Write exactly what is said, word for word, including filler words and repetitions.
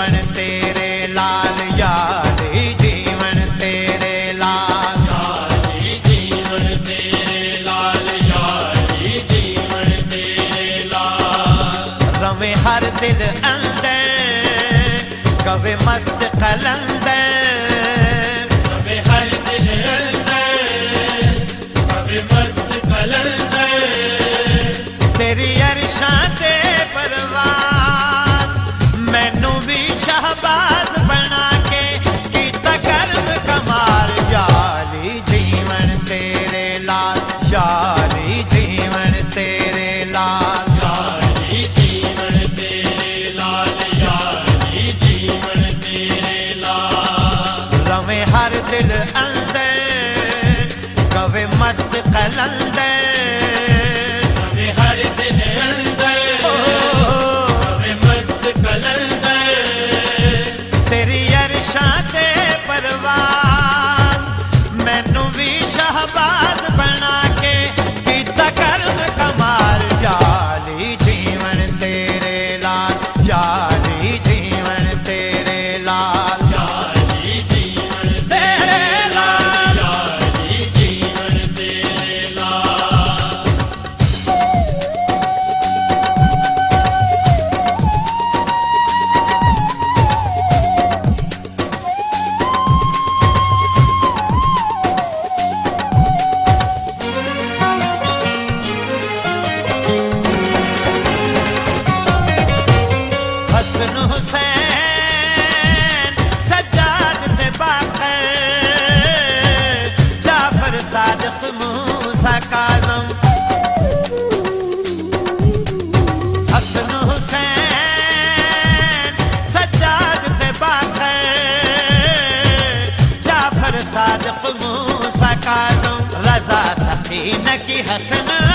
जीवन तेरे लाल याली जीवन तेरे लाल याली जीवन तेरे लाल याली जीवन तेरे लाल रवे हर दिल अंदर कवे मस्त कलंदर रवे हर दिल अंदर कवे मस्त कलंदर तेरी अरशां ते परवान मैनू भी शहबाज बना के कीता कर्म कमाल याली जीवन तेरे लाल याली जीवन तेरे लाल याली जीवन तेरे लाल याली जीवन तेरे लाल रवे हर दिल अंदर कवे मस्त कलंदर रवे हर दिल अंदर कवे मस्त कलंदर तेरी अरशां ते परवान मैनू भी शहबाज बना के कीता कर्म कमाल याली जीवन तेरे लाल याली जीवन तेरे लाल याली जीवन तेरे लाल याली जीवन तेरे लाल हसन हुसैन सज्जाद ते बाकर जाफर सादिक मूसा काज़म हसन हुसैन सज्जाद ते बाकर जाफर सादिक मूसा काज़म रज़ा तकी न की हसन